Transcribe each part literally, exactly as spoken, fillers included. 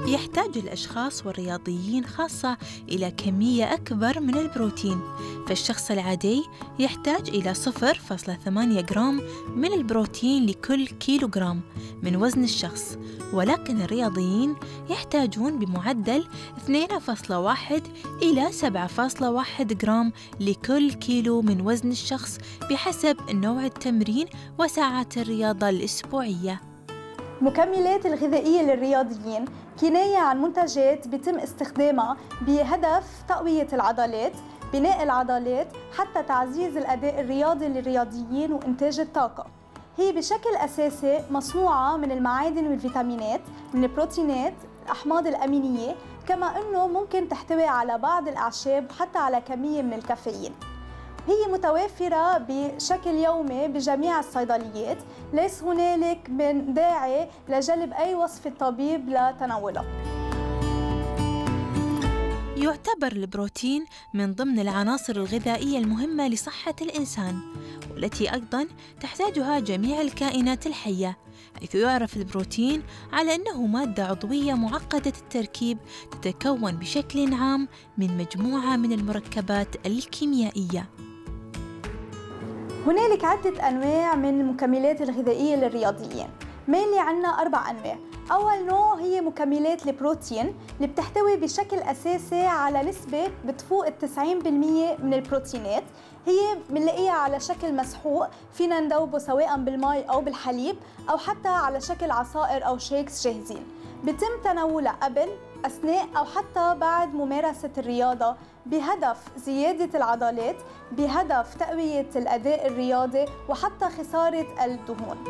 يحتاج الأشخاص والرياضيين خاصة إلى كمية أكبر من البروتين، فالشخص العادي يحتاج إلى صفر فاصلة ثمانية جرام من البروتين لكل كيلو جرام من وزن الشخص، ولكن الرياضيين يحتاجون بمعدل اثنين فاصلة واحد إلى سبعة فاصلة واحد جرام لكل كيلو من وزن الشخص بحسب نوع التمرين وساعات الرياضة الأسبوعية. المكملات الغذائية للرياضيين كناية عن منتجات بيتم استخدامها بهدف تقوية العضلات، بناء العضلات، حتى تعزيز الأداء الرياضي للرياضيين وإنتاج الطاقة. هي بشكل أساسي مصنوعة من المعادن والفيتامينات، من البروتينات، الأحماض الأمينية، كما أنه ممكن تحتوي على بعض الأعشاب وحتى على كمية من الكافيين. هي متوافرة بشكل يومي بجميع الصيدليات، ليس هنالك من داعي لجلب أي وصفة طبيب لتناولها. يعتبر البروتين من ضمن العناصر الغذائية المهمة لصحة الإنسان، والتي أيضاً تحتاجها جميع الكائنات الحية، حيث يعرف البروتين على أنه مادة عضوية معقدة التركيب تتكون بشكل عام من مجموعة من المركبات الكيميائية. هنالك عدة أنواع من المكملات الغذائية للرياضيين، mainly عنا أربع أنواع. أول نوع هي مكملات البروتين اللي بتحتوي بشكل أساسي على نسبة بتفوق التسعين بالمية من البروتينات. هي بنلاقيها على شكل مسحوق، فينا ندوبه سواء بالماء أو بالحليب أو حتى على شكل عصائر أو شيكس جاهزين. بيتم تناولها قبل، أثناء أو حتى بعد ممارسة الرياضة بهدف زيادة العضلات، بهدف تقوية الأداء الرياضي وحتى خسارة الدهون.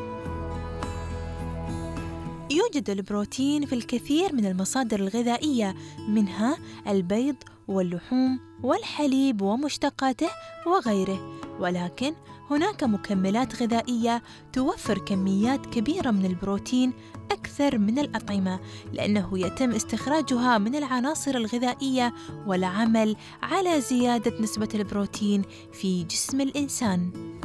يوجد البروتين في الكثير من المصادر الغذائية، منها البيض واللحوم والحليب ومشتقاته وغيره، ولكن هناك مكملات غذائية توفر كميات كبيرة من البروتين أكثر من الأطعمة، لأنه يتم استخراجها من العناصر الغذائية والعمل على زيادة نسبة البروتين في جسم الإنسان.